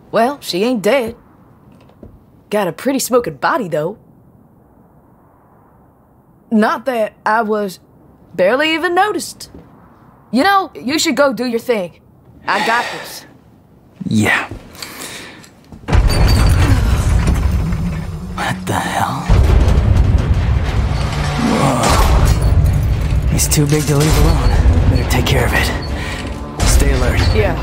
Well, she ain't dead. Got a pretty smoking body, though. Not that I was barely even noticed. You know, you should go do your thing. I got this. Yeah. What the hell? Whoa. He's too big to leave alone. Better take care of it. Stay alert. Yeah.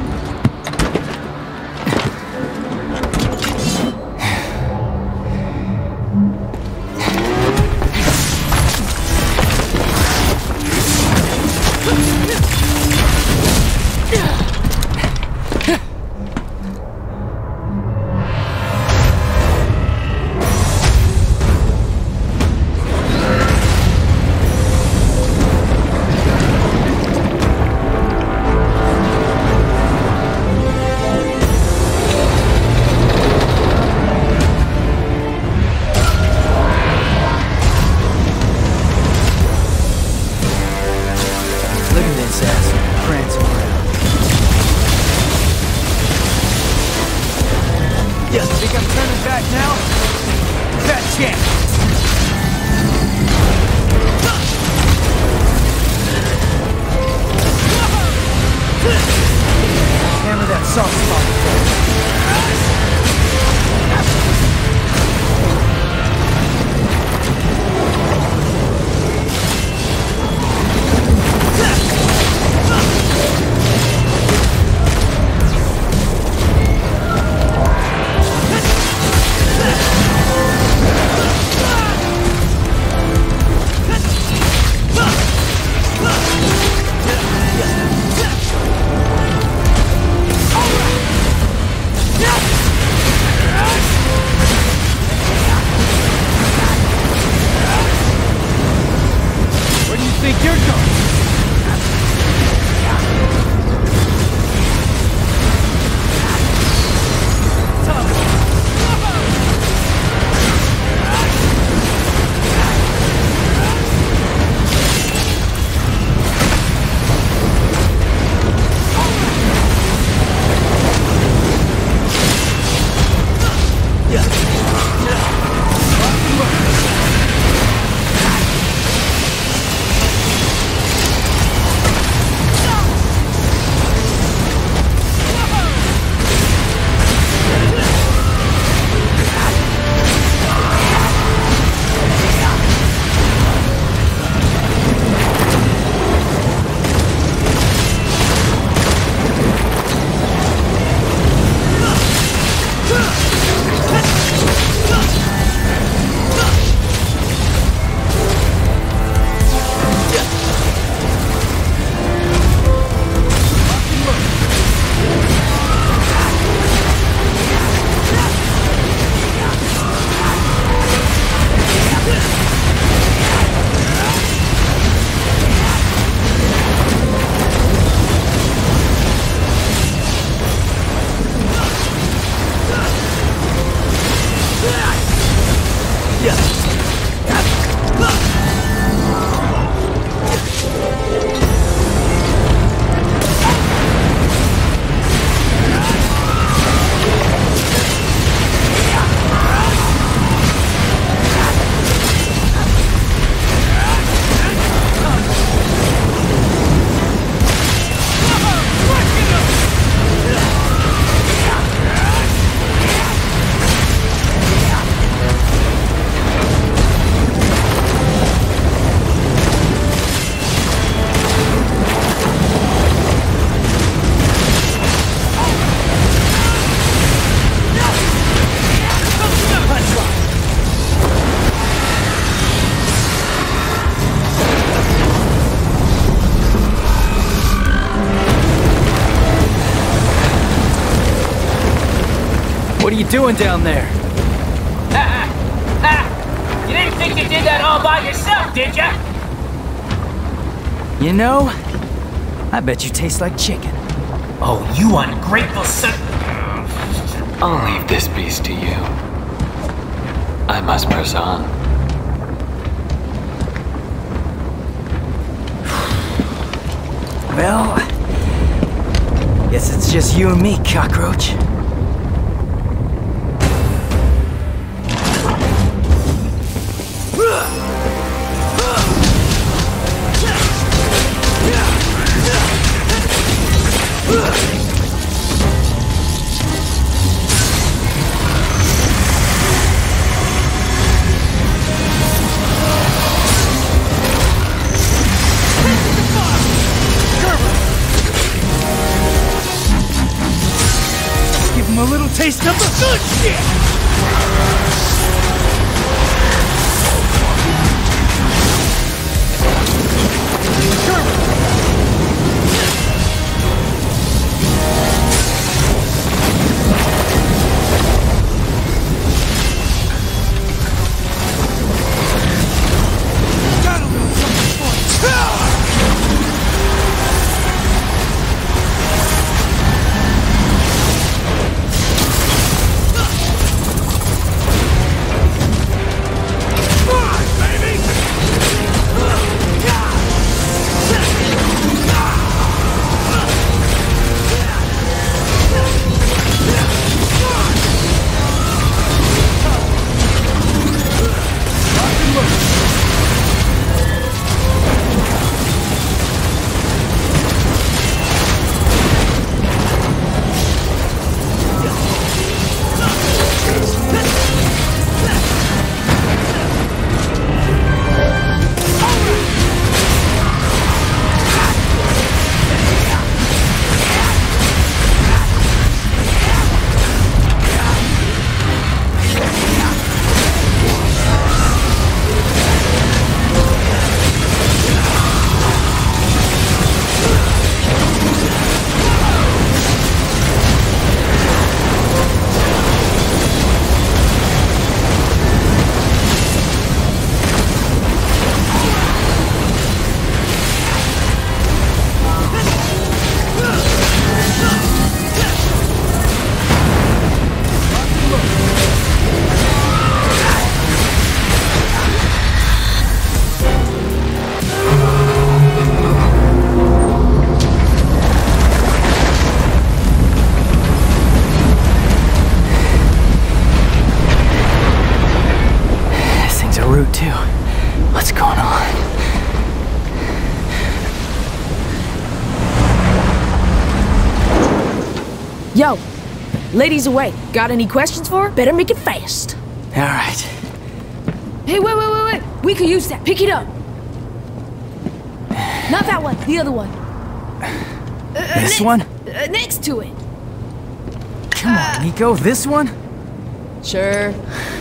What are you doing down there? You didn't think you did that all by yourself, did ya? You know, I bet you taste like chicken. Oh, you ungrateful son... I'll leave this beast to you. I must press on. Well, guess it's just you and me, cockroach. Give him a little taste of the good shit! Got a little something for you. route too. What's going on? Yo, lady's away. Got any questions for her? Better make it fast. All right. Hey, wait. We could use that. Pick it up. Not that one. The other one. This one? Next to it. Come on, Nico. This one? Sure.